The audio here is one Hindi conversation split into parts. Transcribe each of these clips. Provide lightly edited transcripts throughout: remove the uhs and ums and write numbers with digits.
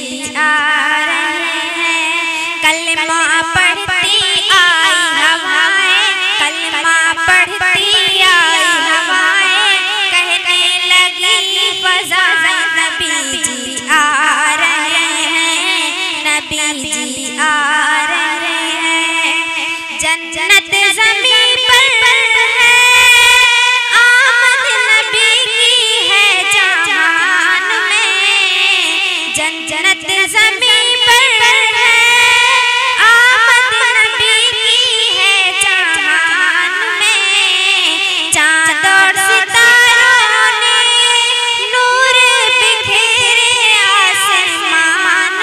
जी आ रहे हैं, कलमा पढ़ती आई हवाएं, कलमा पढ़ती आई हवाएं, कहने लगी फज़ाएं नबी जी आ रहे हैं, नबी जी आ रहे हैं। जन्नत ज़मीन पर है, आमद नबी की है जहान में, जन्नत ज़मीन पर है, आमद नबी की है जहान में। चाँद और सितारों ने नूर बिखेरे आसमान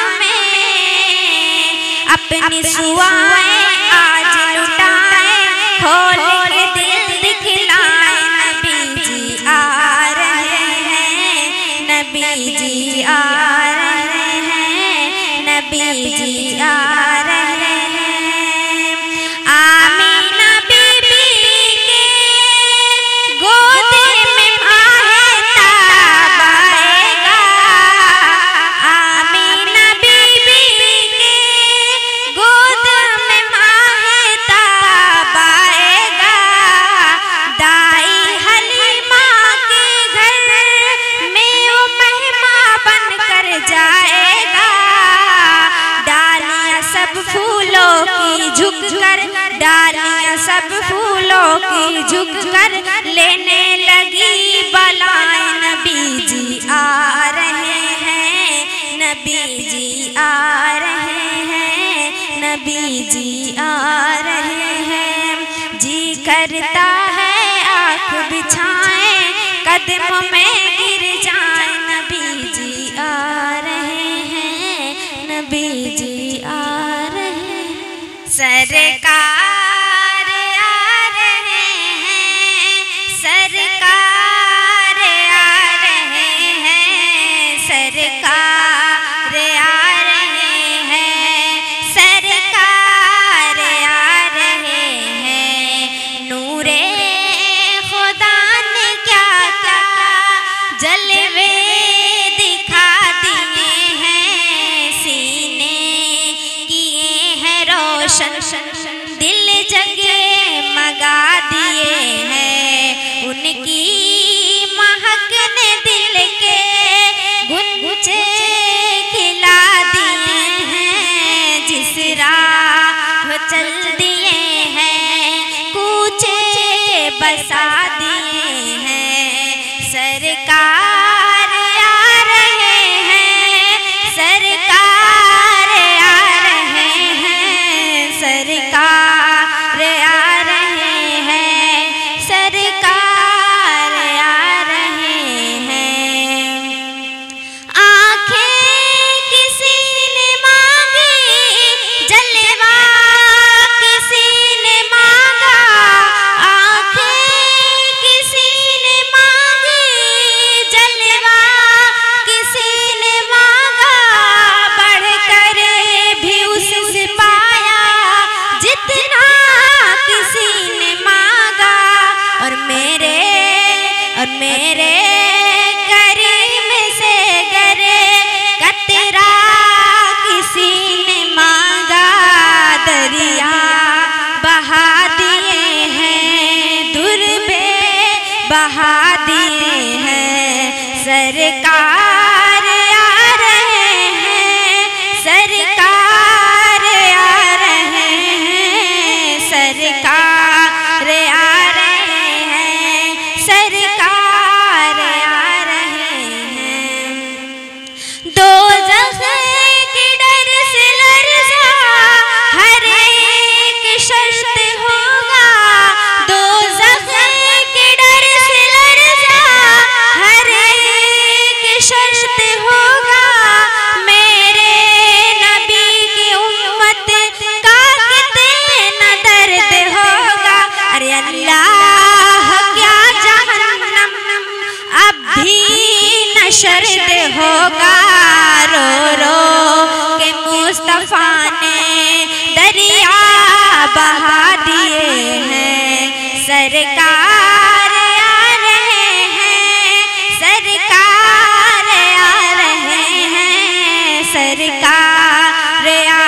में, अपनी सुआएं आज लुटाएं, खोल के दिल दिखलाएं, नबी जी आ रहे हैं, नबी जी आ रहे हैं, नबी जी आ रहे हैं। आमीना बीबी के गोद में माहताब आएगा, आमीना बीबी के गोद में माहताब आएगा। दाई हलीमा के घर में वो मेहमान बनकर जाएगा। डालियां सब फूलों की झुककर, डालियां सब फूलों की झुककर लेने लगी बलाएं, नबी जी आ रहे हैं, नबी जी आ रहे हैं, नबी जी आ रहे हैं। जी करता है आँख बिछाएं, कदमों में गिर जाएं, नबी जी आ रहे हैं, नबी जी आ रहे हैं। सरकार आ रहे हैं, सरकार आ रहे हैं, सरकार आ रहे हैं, सरकार आ रहे हैं। नूरे खुदा ने क्या क्या जलवे दिखा दिए हैं, सीने किए हैं रोशन, दिल जगे मगा दिए हैं। उनकी महक ने दिल के गुनगुने खिला दिए हैं, जिस राह चल दिए हैं कूचे बसा दिए हैं। सरकार आ रहे हैं, सरकार आ रहे हैं, सरकार आ रहे हैं, सरकार आ रहे हैं। आँखें किसी ने मांगी, जलवा किसी ने मांगा, आँखें किसी ने मांगी, जलवा किसी ने मांगा, बढ़कर भी उससे पाया जितना किसी ने मांगा। और मेरे करीम से गरे कतरा किसी ने मांगा, दरिया बहा दिए हैं, दुर्बे बहा दिए हैं। सरकार आ रहे हैं, सरकार आ रहे हैं, सरकार आ रहे हैं, सरकार आ रहे हैं। दोज़ख के डर से लरज़ा हर एक शर्त होगा, दोज़ख के डर से लरज़ा हर एक शर्त होगा। मेरे नबी की उम्मत का कितना दर्द होगा। अरे अल्लाह क्या जहन्नम अब भी न शर्त होगा। रो रो के मुस्तफा ने दरिया बहा दिए हैं, सरकार आ रहे हैं, सरकार आ रहे हैं, सरकार